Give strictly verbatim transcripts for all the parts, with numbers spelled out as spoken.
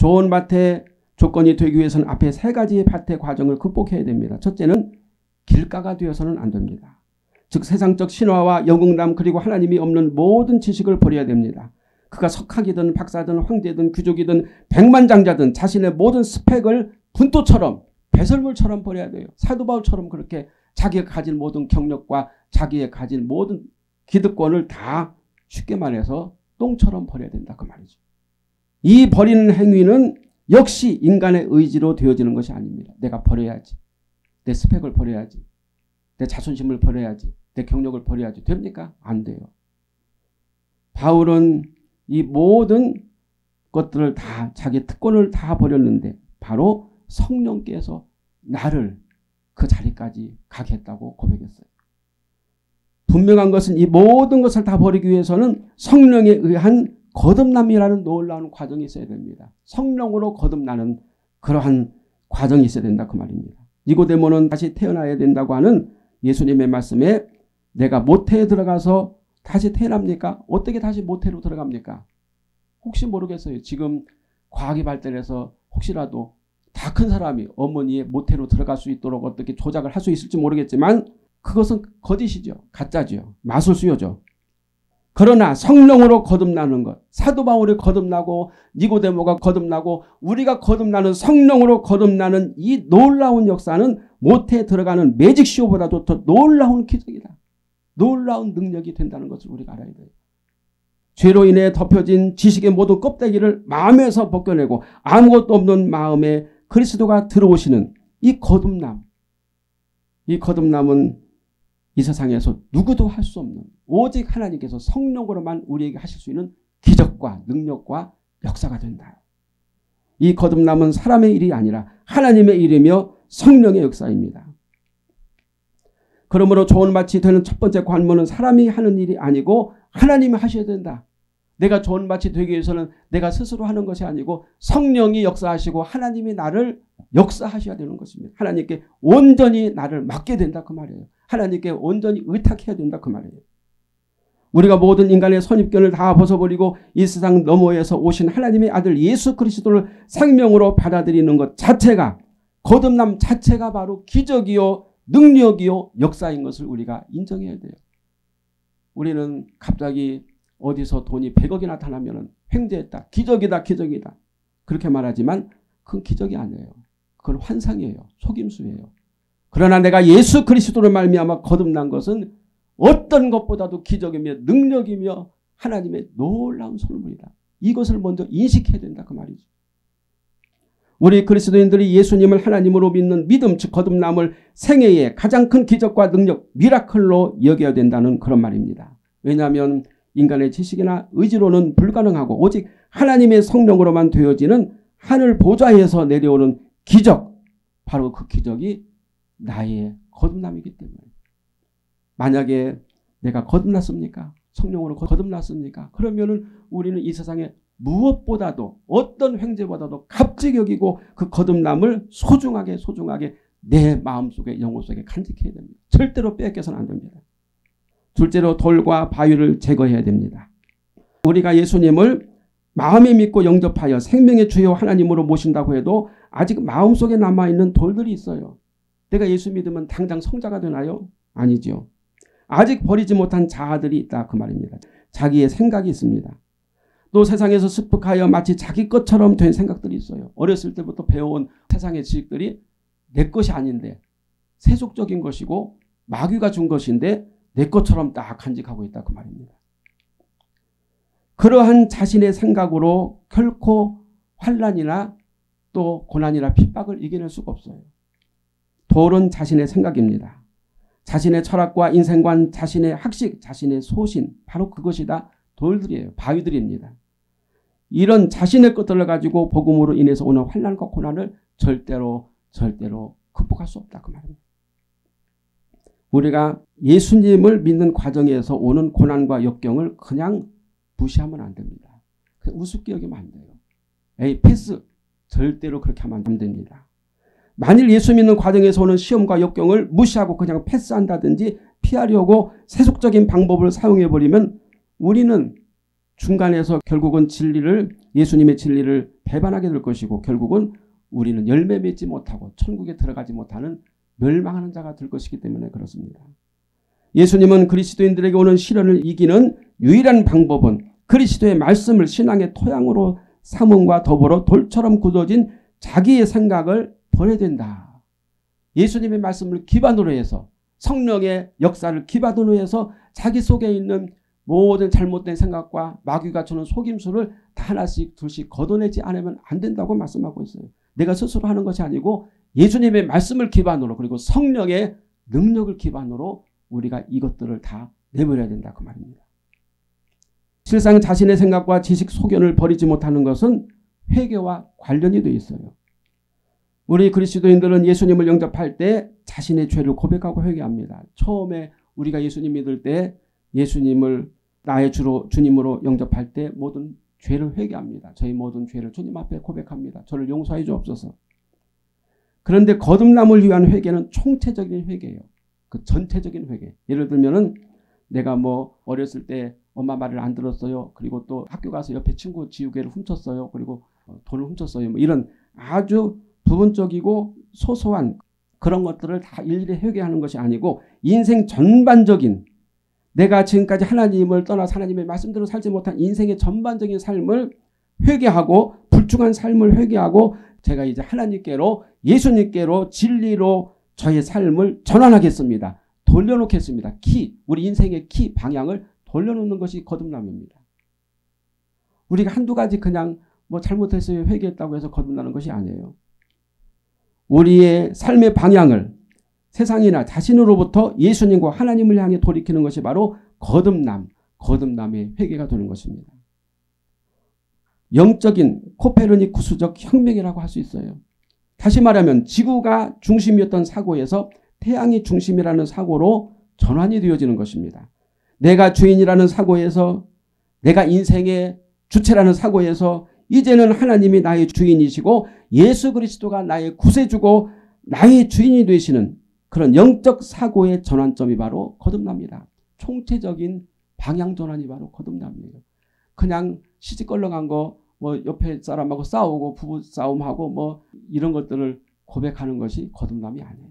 좋은 밭의 조건이 되기 위해서는 앞에 세 가지의 밭의 과정을 극복해야 됩니다. 첫째는 길가가 되어서는 안 됩니다. 즉 세상적 신화와 영웅담 그리고 하나님이 없는 모든 지식을 버려야 됩니다. 그가 석학이든 박사든 황제든 귀족이든 백만장자든 자신의 모든 스펙을 분도처럼 배설물처럼 버려야 돼요. 사도 바울처럼 그렇게 자기가 가진 모든 경력과 자기의 가진 모든 기득권을 다 쉽게 말해서 똥처럼 버려야 된다 그 말이죠. 이 버리는 행위는 역시 인간의 의지로 되어지는 것이 아닙니다. 내가 버려야지. 내 스펙을 버려야지. 내 자존심을 버려야지. 내 경력을 버려야지. 됩니까? 안 돼요. 바울은 이 모든 것들을 다 자기 특권을 다 버렸는데 바로 성령께서 나를 그 자리까지 가게 했다고 고백했어요. 분명한 것은 이 모든 것을 다 버리기 위해서는 성령에 의한 거듭남이라는 놀라운 과정이 있어야 됩니다. 성령으로 거듭나는 그러한 과정이 있어야 된다 그 말입니다. 니고데모는 다시 태어나야 된다고 하는 예수님의 말씀에 내가 모태에 들어가서 다시 태어납니까? 어떻게 다시 모태로 들어갑니까? 혹시 모르겠어요. 지금 과학이 발달해서 혹시라도 다 큰 사람이 어머니의 모태로 들어갈 수 있도록 어떻게 조작을 할 수 있을지 모르겠지만 그것은 거짓이죠. 가짜죠. 마술수요죠. 그러나 성령으로 거듭나는 것, 사도 바울이 거듭나고 니고데모가 거듭나고 우리가 거듭나는 성령으로 거듭나는 이 놀라운 역사는 모태에 들어가는 매직쇼보다도 더 놀라운 기적이다. 놀라운 능력이 된다는 것을 우리가 알아야 돼요. 죄로 인해 덮여진 지식의 모든 껍데기를 마음에서 벗겨내고 아무것도 없는 마음에 그리스도가 들어오시는 이 거듭남. 이 거듭남은 이 세상에서 누구도 할 수 없는 오직 하나님께서 성령으로만 우리에게 하실 수 있는 기적과 능력과 역사가 된다. 이 거듭남은 사람의 일이 아니라 하나님의 일이며 성령의 역사입니다. 그러므로 좋은 밭이 되는 첫 번째 관문은 사람이 하는 일이 아니고 하나님이 하셔야 된다. 내가 좋은 밭이 되기 위해서는 내가 스스로 하는 것이 아니고 성령이 역사하시고 하나님이 나를 역사하셔야 되는 것입니다. 하나님께 온전히 나를 맡게 된다 그 말이에요. 하나님께 온전히 의탁해야 된다 그 말이에요. 우리가 모든 인간의 선입견을 다 벗어버리고 이 세상 너머에서 오신 하나님의 아들 예수 그리스도를 생명으로 받아들이는 것 자체가 거듭남 자체가 바로 기적이요 능력이요 역사인 것을 우리가 인정해야 돼요. 우리는 갑자기 어디서 돈이 백억이 나타나면 횡재했다. 기적이다. 기적이다. 그렇게 말하지만 그건 기적이 아니에요. 그건 환상이에요. 속임수예요. 그러나 내가 예수 그리스도를 말미암아 거듭난 것은 어떤 것보다도 기적이며 능력이며 하나님의 놀라운 선물이다. 이것을 먼저 인식해야 된다 그 말이죠. 우리 그리스도인들이 예수님을 하나님으로 믿는 믿음 즉 거듭남을 생애의 가장 큰 기적과 능력 미라클로 여겨야 된다는 그런 말입니다. 왜냐하면 인간의 지식이나 의지로는 불가능하고 오직 하나님의 성령으로만 되어지는 하늘 보좌에서 내려오는 기적 바로 그 기적이 나의 거듭남이기 때문에 만약에 내가 거듭났습니까? 성령으로 거듭났습니까? 그러면은 우리는 이 세상에 무엇보다도 어떤 횡재보다도 값지게 여기고 그 거듭남을 소중하게 소중하게 내 마음속에 영혼 속에 간직해야 됩니다. 절대로 빼앗겨서는 안 됩니다. 둘째로 돌과 바위를 제거해야 됩니다. 우리가 예수님을 마음에 믿고 영접하여 생명의 주여 하나님으로 모신다고 해도 아직 마음속에 남아있는 돌들이 있어요. 내가 예수 믿으면 당장 성자가 되나요? 아니죠. 아직 버리지 못한 자아들이 있다 그 말입니다. 자기의 생각이 있습니다. 또 세상에서 습득하여 마치 자기 것처럼 된 생각들이 있어요. 어렸을 때부터 배워온 세상의 지식들이 내 것이 아닌데 세속적인 것이고 마귀가 준 것인데 내 것처럼 딱 간직하고 있다 그 말입니다. 그러한 자신의 생각으로 결코 환난이나 또 고난이나 핍박을 이겨낼 수가 없어요. 돌은 자신의 생각입니다. 자신의 철학과 인생관, 자신의 학식, 자신의 소신 바로 그것이 다 돌들이에요. 바위들입니다. 이런 자신의 것들을 가지고 복음으로 인해서 오는 환난과 고난을 절대로 절대로 극복할 수 없다 그 말입니다. 우리가 예수님을 믿는 과정에서 오는 고난과 역경을 그냥 무시하면 안 됩니다. 우습게 여기면 안 돼요. 에이 패스 절대로 그렇게 하면 안 됩니다. 만일 예수 믿는 과정에서 오는 시험과 역경을 무시하고 그냥 패스한다든지 피하려고 세속적인 방법을 사용해버리면 우리는 중간에서 결국은 진리를 예수님의 진리를 배반하게 될 것이고 결국은 우리는 열매 맺지 못하고 천국에 들어가지 못하는 멸망하는 자가 될 것이기 때문에 그렇습니다. 예수님은 그리스도인들에게 오는 시련을 이기는 유일한 방법은 그리스도의 말씀을 신앙의 토양으로 삼음과 더불어 돌처럼 굳어진 자기의 생각을 버려야 된다. 예수님의 말씀을 기반으로 해서 성령의 역사를 기반으로 해서 자기 속에 있는 모든 잘못된 생각과 마귀가 주는 속임수를 다 하나씩 둘씩 걷어내지 않으면 안 된다고 말씀하고 있어요. 내가 스스로 하는 것이 아니고 예수님의 말씀을 기반으로 그리고 성령의 능력을 기반으로 우리가 이것들을 다 내버려야 된다 그 말입니다. 실상 자신의 생각과 지식 소견을 버리지 못하는 것은 회개와 관련이 되어 있어요. 우리 그리스도인들은 예수님을 영접할 때 자신의 죄를 고백하고 회개합니다. 처음에 우리가 예수님 믿을 때 예수님을 나의 주로 주님으로 영접할 때 모든 죄를 회개합니다. 저희 모든 죄를 주님 앞에 고백합니다. 저를 용서해 주옵소서. 그런데 거듭남을 위한 회개는 총체적인 회개예요. 그 전체적인 회개. 예를 들면은 내가 뭐 어렸을 때 엄마 말을 안 들었어요. 그리고 또 학교 가서 옆에 친구 지우개를 훔쳤어요. 그리고 돈을 훔쳤어요. 뭐 이런 아주 부분적이고 소소한 그런 것들을 다 일일이 회개하는 것이 아니고 인생 전반적인 내가 지금까지 하나님을 떠나서 하나님의 말씀대로 살지 못한 인생의 전반적인 삶을 회개하고 불충한 삶을 회개하고 제가 이제 하나님께로 예수님께로 진리로 저의 삶을 전환하겠습니다. 돌려놓겠습니다. 키, 우리 인생의 키 방향을 돌려놓는 것이 거듭남입니다. 우리가 한두 가지 그냥 뭐 잘못했어요 회개했다고 해서 거듭나는 것이 아니에요. 우리의 삶의 방향을 세상이나 자신으로부터 예수님과 하나님을 향해 돌이키는 것이 바로 거듭남, 거듭남의 회개가 되는 것입니다. 영적인 코페르니쿠스적 구수적 혁명이라고 할 수 있어요. 다시 말하면 지구가 중심이었던 사고에서 태양이 중심이라는 사고로 전환이 되어지는 것입니다. 내가 주인이라는 사고에서 내가 인생의 주체라는 사고에서 이제는 하나님이 나의 주인이시고 예수 그리스도가 나의 구세주고 나의 주인이 되시는 그런 영적 사고의 전환점이 바로 거듭납니다. 총체적인 방향 전환이 바로 거듭남이에요. 그냥 시집 걸러간 거 뭐 옆에 사람하고 싸우고 부부 싸움하고 뭐 이런 것들을 고백하는 것이 거듭남이 아니에요.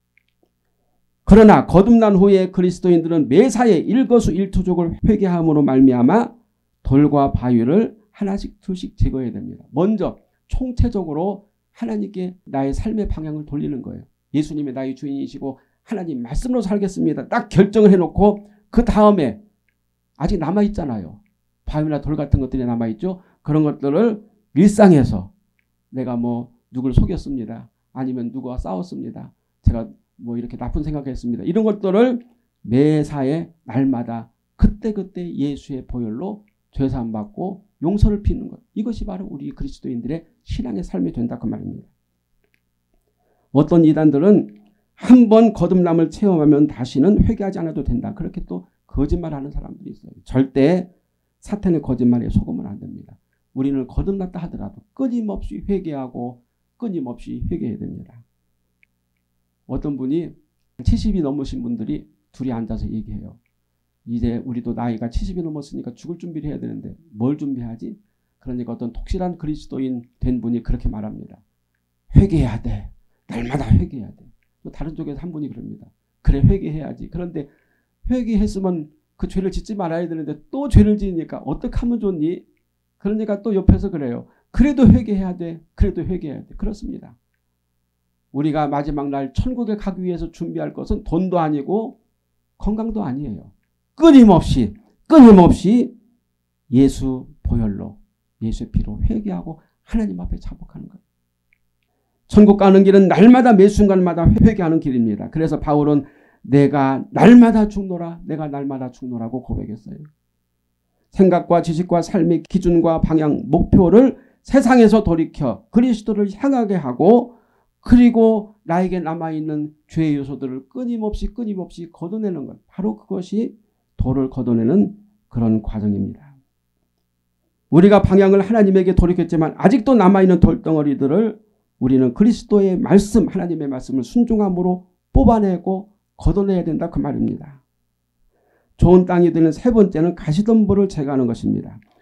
그러나 거듭난 후에 그리스도인들은 매사에 일거수일투족을 회개함으로 말미암아 돌과 바위를 하나씩 둘씩 제거해야 됩니다. 먼저 총체적으로 하나님께 나의 삶의 방향을 돌리는 거예요. 예수님이 나의 주인이시고 하나님 말씀으로 살겠습니다. 딱 결정을 해놓고 그 다음에 아직 남아있잖아요. 바위나 돌 같은 것들이 남아있죠. 그런 것들을 일상에서 내가 뭐 누굴 속였습니다. 아니면 누구와 싸웠습니다. 제가 뭐 이렇게 나쁜 생각했습니다. 이런 것들을 매사에 날마다 그때그때 예수의 보혈로 죄사함 받고 용서를 비는 것. 이것이 바로 우리 그리스도인들의 신앙의 삶이 된다 그 말입니다. 어떤 이단들은 한 번 거듭남을 체험하면 다시는 회개하지 않아도 된다. 그렇게 또 거짓말하는 사람들이 있어요. 절대 사탄의 거짓말에 속으면 안 됩니다. 우리는 거듭났다 하더라도 끊임없이 회개하고 끊임없이 회개해야 됩니다. 어떤 분이 칠십이 넘으신 분들이 둘이 앉아서 얘기해요. 이제 우리도 나이가 칠십이 넘었으니까 죽을 준비를 해야 되는데 뭘 준비하지? 그러니까 어떤 독실한 그리스도인 된 분이 그렇게 말합니다. 회개해야 돼. 날마다 회개해야 돼. 또 다른 쪽에서 한 분이 그럽니다. 그래 회개해야지. 그런데 회개했으면 그 죄를 짓지 말아야 되는데 또 죄를 지으니까 어떻게 하면 좋니? 그러니까 또 옆에서 그래요. 그래도 회개해야 돼. 그래도 회개해야 돼. 그렇습니다. 우리가 마지막 날 천국에 가기 위해서 준비할 것은 돈도 아니고 건강도 아니에요. 끊임없이 끊임없이 예수 보혈로 예수의 피로 회개하고 하나님 앞에 자복하는 거예요. 천국 가는 길은 날마다 매 순간마다 회개하는 길입니다. 그래서 바울은 내가 날마다 죽노라 내가 날마다 죽노라고 고백했어요. 생각과 지식과 삶의 기준과 방향 목표를 세상에서 돌이켜 그리스도를 향하게 하고 그리고 나에게 남아있는 죄의 요소들을 끊임없이 끊임없이 걷어내는 것. 바로 그것이 돌을 걷어내는 그런 과정입니다. 우리가 방향을 하나님에게 돌이켰지만 아직도 남아있는 돌덩어리들을 우리는 그리스도의 말씀 하나님의 말씀을 순종함으로 뽑아내고 걷어내야 된다 그 말입니다. 좋은 땅이 되는 세 번째는 가시덤불을 제거하는 것입니다.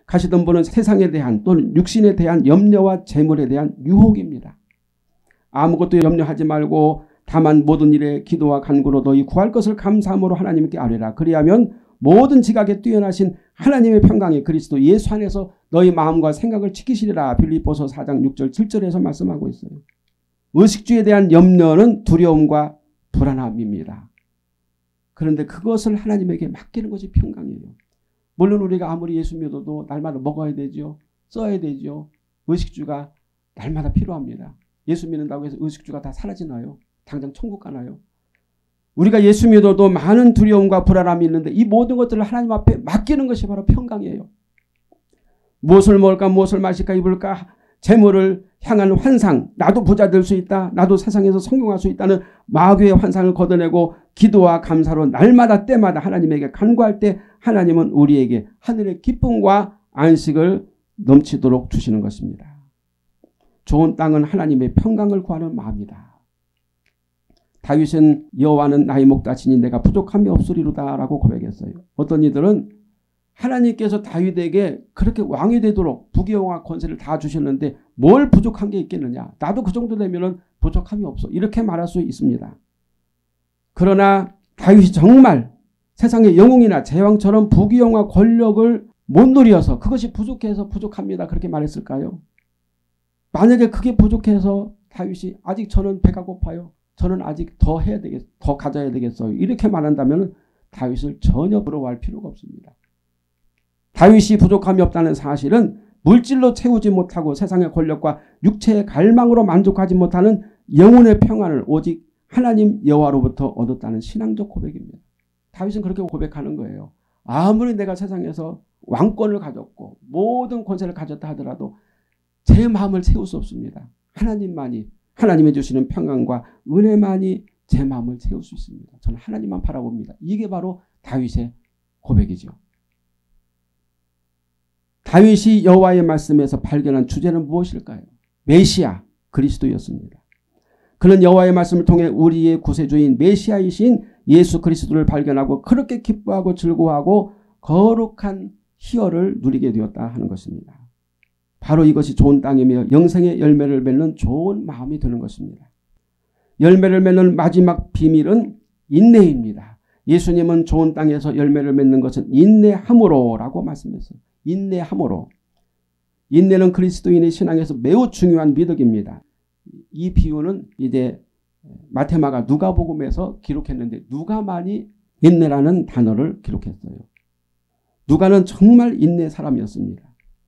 가시던 분은 세상에 대한 또는 육신에 대한 염려와 재물에 대한 유혹입니다. 아무것도 염려하지 말고 다만 모든 일에 기도와 간구로 너희 구할 것을 감사함으로 하나님께 아뢰라. 그리하면 모든 지각에 뛰어나신 하나님의 평강이 그리스도 예수 안에서 너희 마음과 생각을 지키시리라. 빌립보서 사 장 육 절 칠 절에서 말씀하고 있어요. 의식주에 대한 염려는 두려움과 불안함입니다. 그런데 그것을 하나님에게 맡기는 것이 평강이에요. 물론 우리가 아무리 예수 믿어도 날마다 먹어야 되죠. 써야 되죠. 의식주가 날마다 필요합니다. 예수 믿는다고 해서 의식주가 다 사라지나요? 당장 천국 가나요? 우리가 예수 믿어도 많은 두려움과 불안함이 있는데 이 모든 것들을 하나님 앞에 맡기는 것이 바로 평강이에요. 무엇을 먹을까 무엇을 마실까 입을까 재물을 향한 환상, 나도 부자 될 수 있다, 나도 세상에서 성공할 수 있다는 마귀의 환상을 걷어내고 기도와 감사로 날마다 때마다 하나님에게 간구할 때 하나님은 우리에게 하늘의 기쁨과 안식을 넘치도록 주시는 것입니다. 좋은 땅은 하나님의 평강을 구하는 마음이다. 다윗은 여호와는 나의 목자시니 내가 부족함이 없으리로다 라고 고백했어요. 어떤 이들은 하나님께서 다윗에게 그렇게 왕이 되도록 부귀영화 권세를 다 주셨는데 뭘 부족한 게 있겠느냐. 나도 그 정도 되면 부족함이 없어. 이렇게 말할 수 있습니다. 그러나 다윗이 정말 세상의 영웅이나 제왕처럼 부귀영화 권력을 못 누려서 그것이 부족해서 부족합니다. 그렇게 말했을까요? 만약에 그게 부족해서 다윗이 아직 저는 배가 고파요. 저는 아직 더 해야 되겠, 더 가져야 되겠어요. 이렇게 말한다면 다윗을 전혀 부러워할 필요가 없습니다. 다윗이 부족함이 없다는 사실은 물질로 채우지 못하고 세상의 권력과 육체의 갈망으로 만족하지 못하는 영혼의 평안을 오직 하나님 여호와로부터 얻었다는 신앙적 고백입니다. 다윗은 그렇게 고백하는 거예요. 아무리 내가 세상에서 왕권을 가졌고 모든 권세를 가졌다 하더라도 제 마음을 채울 수 없습니다. 하나님만이 하나님이 주시는 평강과 은혜만이 제 마음을 채울 수 있습니다. 저는 하나님만 바라봅니다. 이게 바로 다윗의 고백이죠. 다윗이 여호와의 말씀에서 발견한 주제는 무엇일까요? 메시아 그리스도였습니다. 그는 여호와의 말씀을 통해 우리의 구세주인 메시아이신 예수 그리스도를 발견하고 그렇게 기뻐하고 즐거워하고 거룩한 희열을 누리게 되었다 하는 것입니다. 바로 이것이 좋은 땅이며 영생의 열매를 맺는 좋은 마음이 되는 것입니다. 열매를 맺는 마지막 비밀은 인내입니다. 예수님은 좋은 땅에서 열매를 맺는 것은 인내함으로 라고 말씀했어요. 인내함으로. 인내는 그리스도인의 신앙에서 매우 중요한 미덕입니다. 이 비유는 이제 마테마가 누가복음에서 기록했는데 누가만이 인내라는 단어를 기록했어요. 누가는 정말 인내 사람이었습니다.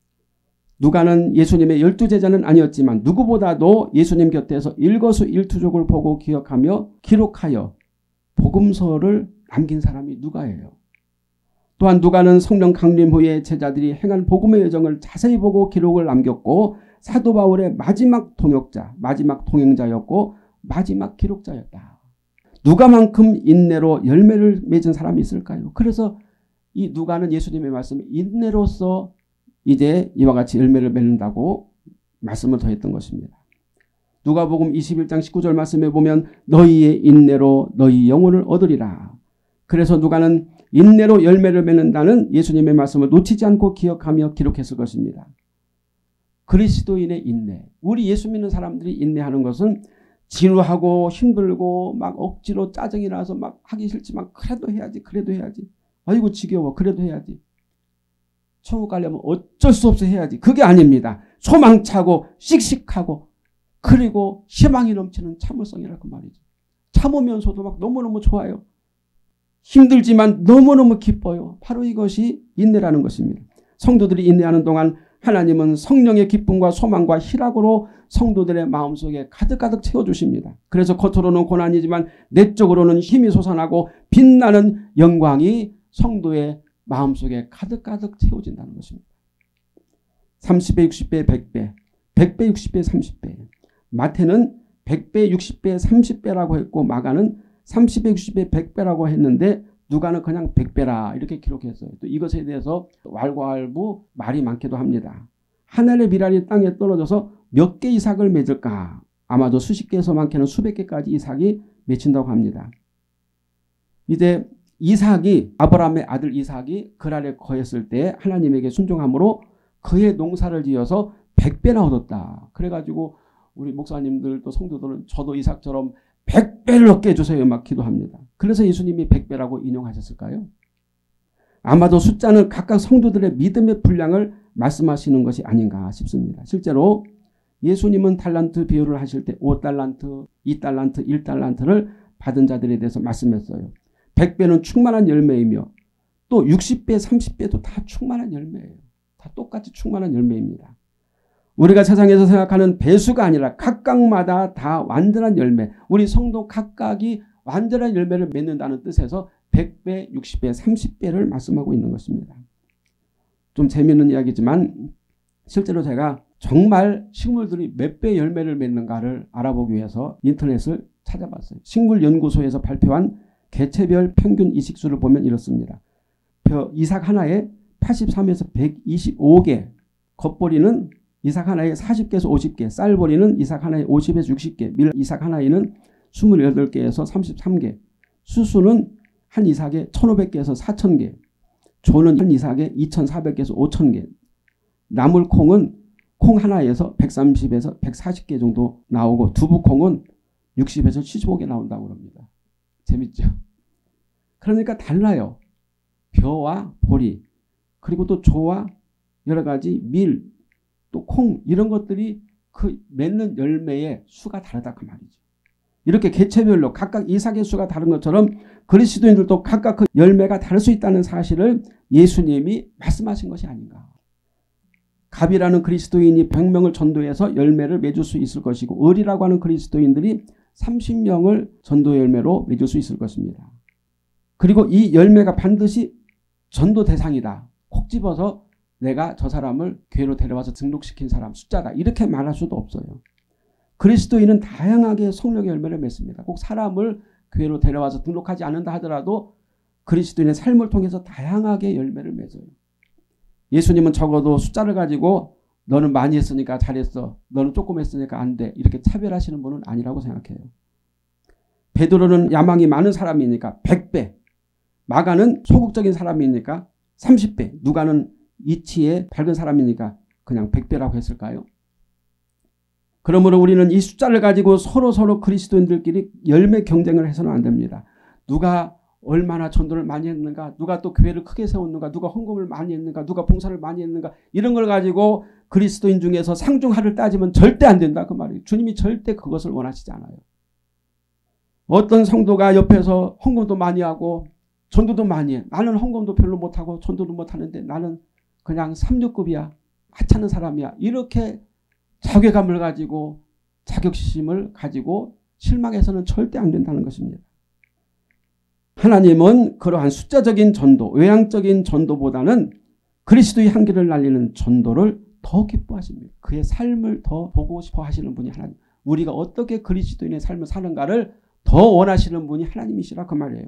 누가는 예수님의 열두 제자는 아니었지만 누구보다도 예수님 곁에서 일거수일투족을 보고 기억하며 기록하여 복음서를 남긴 사람이 누가예요. 또한 누가는 성령 강림 후에 제자들이 행한 복음의 여정을 자세히 보고 기록을 남겼고 사도 바울의 마지막 동역자, 마지막 동행자였고 마지막 기록자였다. 누가만큼 인내로 열매를 맺은 사람이 있을까요? 그래서 이 누가는 예수님의 말씀을 인내로서 이제 이와 같이 열매를 맺는다고 말씀을 더했던 것입니다. 누가복음 이십일 장 십구 절 말씀에 보면 너희의 인내로 너희 영혼을 얻으리라. 그래서 누가는 인내로 열매를 맺는다는 예수님의 말씀을 놓치지 않고 기억하며 기록했을 것입니다. 그리스도인의 인내. 우리 예수 믿는 사람들이 인내하는 것은 지루하고 힘들고 막 억지로 짜증이 나서 막 하기 싫지만 그래도 해야지 그래도 해야지. 아이고 지겨워 그래도 해야지. 천국 가려면 어쩔 수 없어 해야지. 그게 아닙니다. 소망차고 씩씩하고 그리고 희망이 넘치는 참을성이라고 말이죠. 참으면서도 막 너무너무 좋아요. 힘들지만 너무너무 기뻐요. 바로 이것이 인내라는 것입니다. 성도들이 인내하는 동안 하나님은 성령의 기쁨과 소망과 희락으로 성도들의 마음속에 가득가득 채워주십니다. 그래서 겉으로는 고난이지만 내적으로는 힘이 솟아나고 빛나는 영광이 성도의 마음속에 가득가득 채워진다는 것입니다. 삼십 배, 육십 배, 백 배, 백 배, 육십 배, 삼십 배. 마태는 백 배, 육십 배, 삼십 배라고 했고 마가는 삼십 배, 육십 배, 백 배라고 했는데 누가는 그냥 백 배라 이렇게 기록했어요. 또 이것에 대해서 왈가왈부 말이 많기도 합니다. 하늘의 미랄이 땅에 떨어져서 몇 개 이삭을 맺을까? 아마도 수십 개에서 많게는 수백 개까지 이삭이 맺힌다고 합니다. 이제 이삭이 아브라함의 아들 이삭이 그랄에 거했을 때 하나님에게 순종함으로 그의 농사를 지어서 백 배나 얻었다. 그래가지고 우리 목사님들 또 성도들은 저도 이삭처럼 백 배를 얻게 해주세요 막 기도합니다. 그래서 예수님이 백 배라고 인용하셨을까요? 아마도 숫자는 각각 성도들의 믿음의 분량을 말씀하시는 것이 아닌가 싶습니다. 실제로 예수님은 달란트 비유를 하실 때 오 달란트, 이 달란트, 일 달란트를 받은 자들에 대해서 말씀했어요. 백 배는 충만한 열매이며 또 육십 배, 삼십 배도 다 충만한 열매예요. 다 똑같이 충만한 열매입니다. 우리가 세상에서 생각하는 배수가 아니라 각각마다 다 완전한 열매, 우리 성도 각각이 완전한 열매를 맺는다는 뜻에서 백 배, 육십 배, 삼십 배를 말씀하고 있는 것입니다. 좀 재미있는 이야기지만 실제로 제가 정말 식물들이 몇 배 열매를 맺는가를 알아보기 위해서 인터넷을 찾아봤어요. 식물연구소에서 발표한 개체별 평균 이식수를 보면 이렇습니다. 이삭 하나에 팔십삼에서 백이십오 개, 겉보리는 이삭 하나에 사십 개에서 오십 개, 쌀보리는 이삭 하나에 오십에서 육십 개, 밀 이삭 하나에는 이십팔 개에서 삼십삼 개, 수수는 한 이삭에 천오백 개에서 사천 개, 조는 한 이삭에 이천사백 개에서 오천 개, 나물콩은 콩 하나에서 백삼십에서 백사십 개 정도 나오고 두부콩은 육십에서 칠십오 개 나온다고 합니다. 재밌죠? 그러니까 달라요. 벼와 보리, 그리고 또 조와 여러 가지 밀, 또 콩 이런 것들이 그 맺는 열매의 수가 다르다 그 말이죠. 이렇게 개체별로 각각 이삭의 수가 다른 것처럼 그리스도인들도 각각 그 열매가 다를 수 있다는 사실을 예수님이 말씀하신 것이 아닌가. 갑이라는 그리스도인이 백 명을 전도해서 열매를 맺을 수 있을 것이고 을이라고 하는 그리스도인들이 삼십 명을 전도 열매로 맺을 수 있을 것입니다. 그리고 이 열매가 반드시 전도 대상이다. 콕 집어서 내가 저 사람을 교회로 데려와서 등록시킨 사람 숫자다. 이렇게 말할 수도 없어요. 그리스도인은 다양하게 성령의 열매를 맺습니다. 꼭 사람을 교회로 데려와서 등록하지 않는다 하더라도 그리스도인의 삶을 통해서 다양하게 열매를 맺어요. 예수님은 적어도 숫자를 가지고 너는 많이 했으니까 잘했어. 너는 조금 했으니까 안 돼. 이렇게 차별하시는 분은 아니라고 생각해요. 베드로는 야망이 많은 사람이니까 백 배. 마가는 소극적인 사람이니까 삼십 배. 누가는 이치에 밝은 사람이니까 그냥 백 배라고 했을까요? 그러므로 우리는 이 숫자를 가지고 서로 서로 그리스도인들끼리 열매 경쟁을 해서는 안 됩니다. 누가 얼마나 전도를 많이 했는가, 누가 또 교회를 크게 세웠는가, 누가 헌금을 많이 했는가, 누가 봉사를 많이 했는가 이런 걸 가지고 그리스도인 중에서 상중하를 따지면 절대 안 된다 그 말이에요. 주님이 절대 그것을 원하시지 않아요. 어떤 성도가 옆에서 헌금도 많이 하고 전도도 많이 해. 나는 헌금도 별로 못하고 전도도 못하는데 나는 그냥 삼류급이야. 하찮은 사람이야. 이렇게 자괴감을 가지고 자격심을 가지고 실망해서는 절대 안 된다는 것입니다. 하나님은 그러한 숫자적인 전도, 외향적인 전도보다는 그리스도의 향기를 날리는 전도를 더 기뻐하십니다. 그의 삶을 더 보고 싶어 하시는 분이 하나님. 우리가 어떻게 그리스도인의 삶을 사는가를 더 원하시는 분이 하나님이시라 그 말이에요.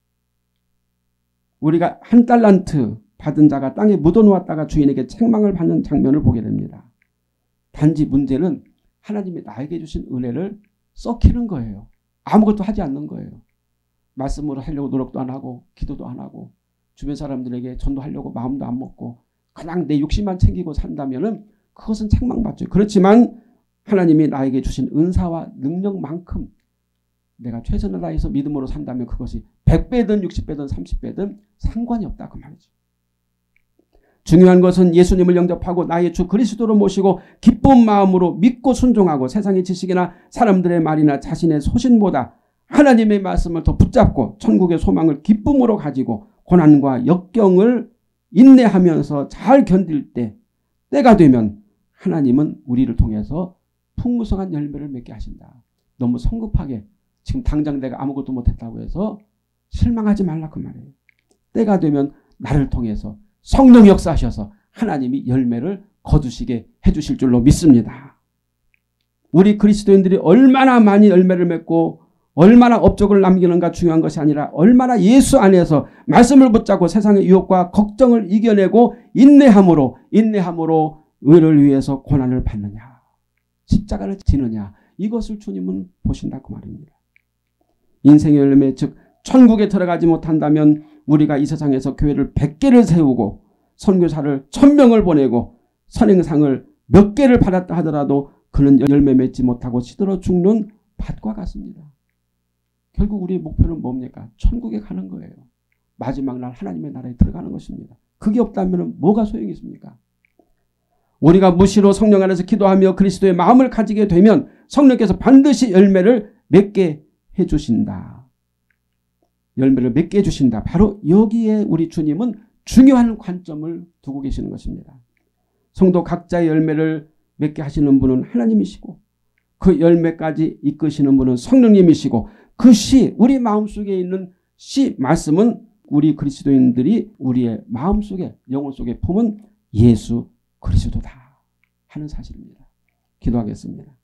우리가 한 달란트 받은 자가 땅에 묻어놓았다가 주인에게 책망을 받는 장면을 보게 됩니다. 단지 문제는 하나님이 나에게 주신 은혜를 썩히는 거예요. 아무것도 하지 않는 거예요. 말씀으로 하려고 노력도 안 하고 기도도 안 하고 주변 사람들에게 전도하려고 마음도 안 먹고 그냥 내 욕심만 챙기고 산다면은 그것은 책망받죠. 그렇지만 하나님이 나에게 주신 은사와 능력만큼 내가 최선을 다해서 믿음으로 산다면 그것이 백 배든 육십 배든 삼십 배든 상관이 없다 그 말이죠. 중요한 것은 예수님을 영접하고 나의 주 그리스도로 모시고 기쁜 마음으로 믿고 순종하고 세상의 지식이나 사람들의 말이나 자신의 소신보다 하나님의 말씀을 더 붙잡고 천국의 소망을 기쁨으로 가지고 고난과 역경을 인내하면서 잘 견딜 때 때가 되면 하나님은 우리를 통해서 풍성한 열매를 맺게 하신다. 너무 성급하게 지금 당장 내가 아무것도 못했다고 해서 실망하지 말라 그 말이에요. 때가 되면 나를 통해서 성령 역사하셔서 하나님이 열매를 거두시게 해주실 줄로 믿습니다. 우리 그리스도인들이 얼마나 많이 열매를 맺고 얼마나 업적을 남기는가 중요한 것이 아니라 얼마나 예수 안에서 말씀을 붙잡고 세상의 유혹과 걱정을 이겨내고 인내함으로 인내함으로 의를 위해서 고난을 받느냐 십자가를 지느냐 이것을 주님은 보신다 그 말입니다. 인생의 열매 즉 천국에 들어가지 못한다면 우리가 이 세상에서 교회를 백 개를 세우고 선교사를 천 명을 보내고 선행상을 몇 개를 받았다 하더라도 그는 열매 맺지 못하고 시들어 죽는 밭과 같습니다. 결국 우리의 목표는 뭡니까? 천국에 가는 거예요. 마지막 날 하나님의 나라에 들어가는 것입니다. 그게 없다면 뭐가 소용이 있습니까? 우리가 무시로 성령 안에서 기도하며 그리스도의 마음을 가지게 되면 성령께서 반드시 열매를 맺게 해주신다. 열매를 맺게 해주신다. 바로 여기에 우리 주님은 중요한 관점을 두고 계시는 것입니다. 성도 각자의 열매를 맺게 하시는 분은 하나님이시고 그 열매까지 이끄시는 분은 성령님이시고 그 씨, 우리 마음속에 있는 씨 말씀은 우리 그리스도인들이 우리의 마음속에 영혼 속에 품은 예수 그리스도다 하는 사실입니다. 기도하겠습니다.